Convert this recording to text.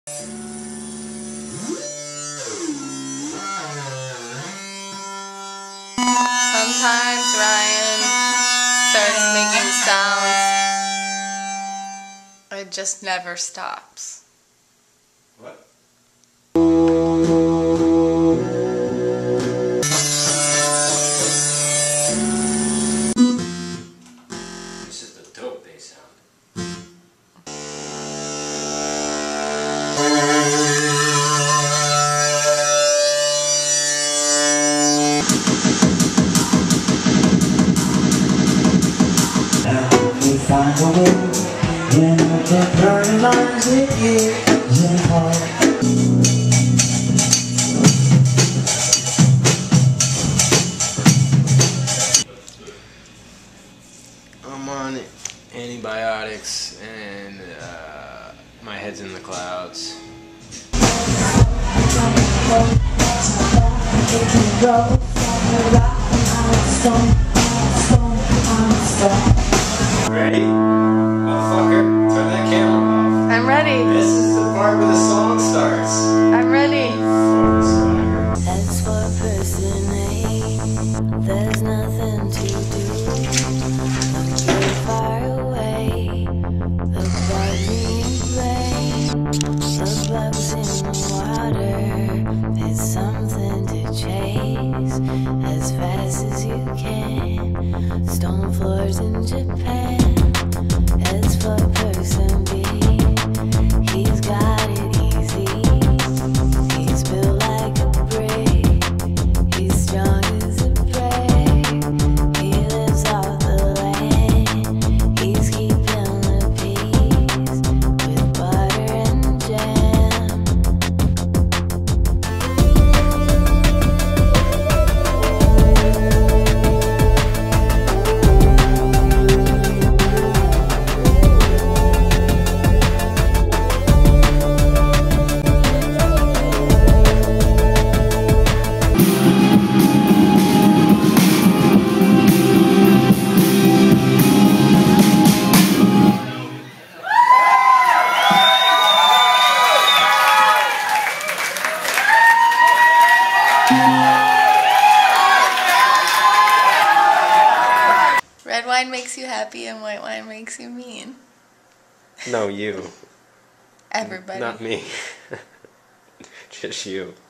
Sometimes Ryan starts making sounds. It just never stops. What? This is the dope bass sound. Find a way, you know, to burn lines with years and heart. I'm on antibiotics and my head's in the clouds. Ready? Motherfucker, turn that camera off. I'm ready. This is the part where the song starts. I'm ready. As for person A, there's nothing to do. You're far away. The bugs in the rain, the bugs in the water. It's something to chase as fast as you can. Stone floors in Japan. As for person B, he's got it easy. He's built like a brick. He's strong as a brick. He lives off the land. He's keeping the peace with butter and jam. Red wine makes you happy and white wine makes you mean. No, you. Everybody. Not me. Just you.